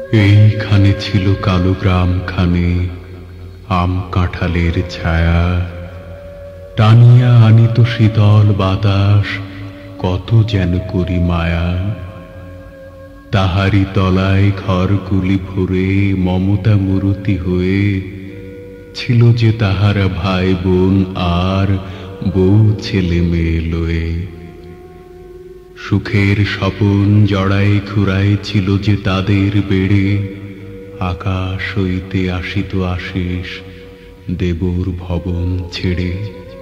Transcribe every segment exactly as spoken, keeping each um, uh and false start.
এইখানে ছিল কালো গ্রামখানে আম কাঁঠালের ছায়া, টানিয়া আনিত শীতল বাতাস, কত যেন করি মায়া। তাহারি তলায় ঘরগুলি ভরে মমতা মূরতি হয়ে ছিল যে তাহারা ভাই বোন আর বউ ছেলে মেয়ে লয়ে। সুখের স্বপন জড়াই খুড়াই ছিল যে তাদের বেড়ে, আকাশ হইতে আসিত আশিস দেবর ভবন ছেড়ে।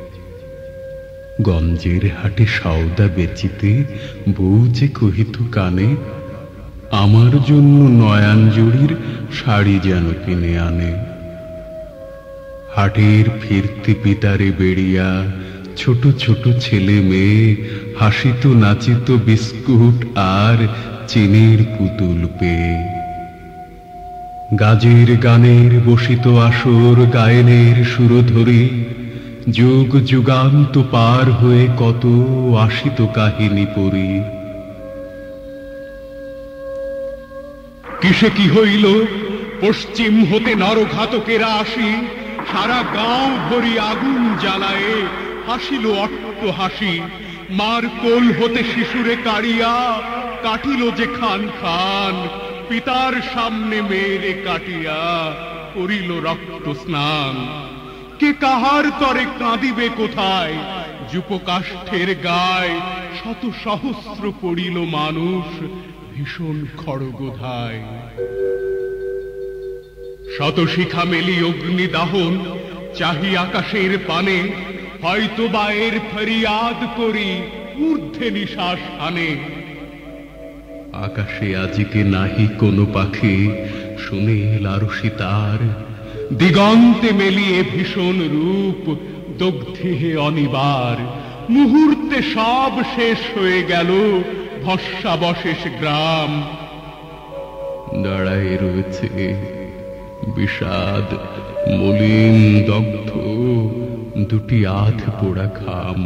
গঞ্জের হাটে সওদা বেচিতে বউ যে কহিত কানে, আমার জন্য নয়ানজুড়ির শাড়ি যেন কিনে আনে। হাটের ফিরতি পিতারে বেড়িয়া ছোট ছোট ছেলে মেয়ে হাসিত নাচিত বিস্কুট আর চিনির পুতুল পেয়ে। গাজের গানের বসিত আসর গায়নের সুরধরে, যুগ যুগান্ত পার হয়ে কত আসিত কাহিনী পড়ি। কিসে কি হইল পশ্চিম হতে নরঘাতকেরা আসি, সারা গাঁও ভরি আগুন জ্বালায়ে হাসিল অট্ট হাসি। মার কোল হতে শিশুরে কাড়িয়া কাটিল যে খান খান, পিতার সামনে মেয়েরে কাটিয়া করিল রক্ত স্নান। কে কাহার তরে কাঁদিবে কোথায়, যুপকাষ্ঠের গায় শত সহস্র পড়িল মানুষ ভীষণ খড়গোধায়। শত শিখা মেলি অগ্নি দাহন চাহি আকাশের পানে, হয়তো বা এর ফরিয়াদ করি ঊর্ধ্বে নিশ্বাস আনে। আকাশে আজিকে নাহি কোনো পাখি শুনে লারসি তার, দিগন্তে মেলিয়ে ভীষণ রূপ দগ্ধি হে অনিবার। মুহূর্তে সব শেষ হয়ে গেল ভস্মাবশেষ গ্রাম। দাঁড়ায় রয়েছে বিষাদ মলিন দগ্ধ দুটি আধ পোড়া খাম।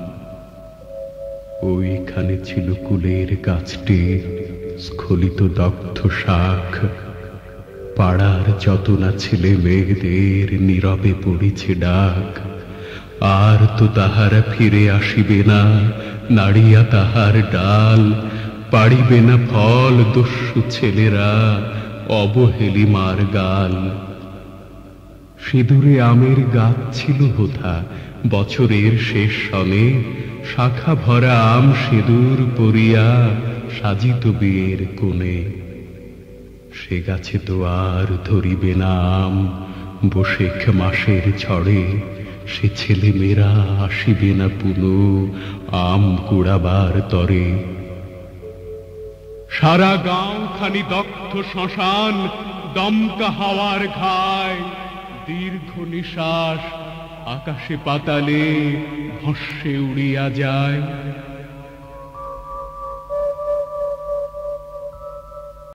ওইখানে ছিল কুলের গাছটি স্খলিত দগ্ধ শাখ, পাড়ার যত না ছেলে মেয়েদের নীরবে পড়েছে ডাক। আর তো তাহারা ফিরে আসিবে না, নাড়িয়া তাহার ডাল পাড়িবে না ফল দস্যু ছেলেরা অবহেলি মার গাল। সিঁদুরে আমের গাছ ছিল হোথা বছরের শেষ সনে, শাখা ভরা আম সিঁদুর পরিয়া সাজিত বিয়ের কোণে। সে গাছে তো আর ধরিবে না আম বৈশাখ মাসের ঝড়ে, সে ছেলে মেয়েরা আসিবে না পুনঃ আম কুড়াবার তরে। সারা গাঁও খানি দগ্ধ শ্মশান, দমকা হাওয়ার ঘায় দীর্ঘ নিশ্বাস আকাশে পাতালে ভস্মে উড়িয়া যায়।